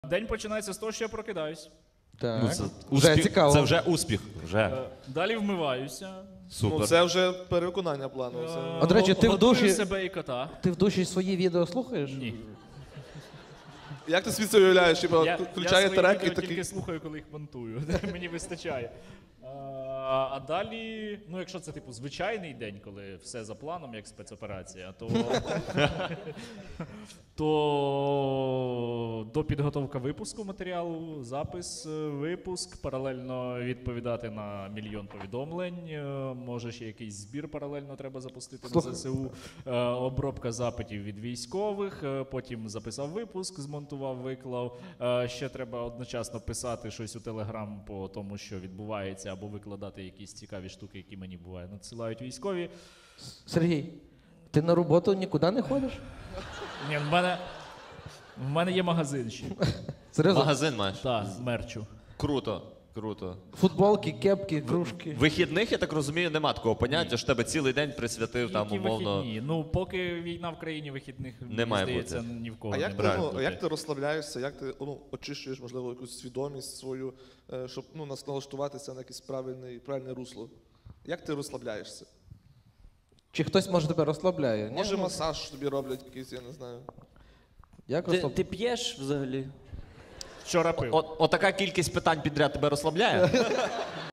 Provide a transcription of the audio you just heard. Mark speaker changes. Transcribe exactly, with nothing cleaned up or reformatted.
Speaker 1: День починається з того, що я прокидаюсь.
Speaker 2: Так.
Speaker 3: Ну, це,
Speaker 2: Вже
Speaker 3: успіх,
Speaker 2: цікаво.
Speaker 3: це вже успіх. Вже.
Speaker 1: Е, Далі вмиваюся.
Speaker 3: Супер.
Speaker 4: Ну, це вже перевиконання плану. Це...
Speaker 1: Е,
Speaker 2: А, до речі, ти в
Speaker 1: готую
Speaker 2: душі-
Speaker 1: себе і кота.
Speaker 2: Ти в душі свої відео слухаєш?
Speaker 1: Ні.
Speaker 4: Як ти собі це уявляєш? Типа,
Speaker 1: Я,
Speaker 4: включає
Speaker 1: я свої
Speaker 4: трек і
Speaker 1: відео
Speaker 4: такий...
Speaker 1: тільки слухаю, коли їх монтую. Мені вистачає. А, а далі, ну якщо це типу звичайний день, коли все за планом, як спецоперація, то, то до підготовка випуску матеріалу, запис, випуск, паралельно відповідати на мільйон повідомлень, е, може ще якийсь збір паралельно треба запустити на
Speaker 2: Слухай.
Speaker 1: ЗСУ, е, обробка запитів від військових, е, потім записав випуск, змонтував, виклав, е, ще треба одночасно писати щось у Телеграм по тому, що відбувається, або викладати якісь цікаві штуки, які мені буває надсилають військові.
Speaker 2: Сергій, ти на роботу нікуди не ходиш?
Speaker 1: Ні, в мене, в мене є магазин ще.
Speaker 2: Серйозно?
Speaker 3: Магазин маєш?
Speaker 1: Так, мерчу.
Speaker 3: Круто, круто.
Speaker 2: Футболки, кепки, кружки.
Speaker 3: Вихідних, я так розумію, нема такого поняття, що тебе цілий день присвятив там
Speaker 1: Які
Speaker 3: умовно.
Speaker 1: вихідні? Ну, поки війна в країні, вихідних,
Speaker 3: Не
Speaker 1: мені
Speaker 3: має
Speaker 1: здається,
Speaker 3: бути.
Speaker 1: ні в кого
Speaker 4: А
Speaker 1: не
Speaker 4: як ти,
Speaker 1: має
Speaker 4: ну,
Speaker 1: бути.
Speaker 4: як ти розслабляєшся, як ти ну, очищуєш, можливо, якусь свідомість свою, е, щоб ну, нас- налаштуватися на якесь правильне, правильне русло? Як ти розслабляєшся?
Speaker 2: Чи хтось може тебе розслабляє? Ні?
Speaker 4: Може масаж тобі роблять якийсь, я не знаю.
Speaker 2: Як
Speaker 5: Ти,
Speaker 2: розслаб...
Speaker 5: ти п'єш взагалі?
Speaker 1: Вчора пив.
Speaker 3: От, отака кількість питань підряд тебе розслабляє?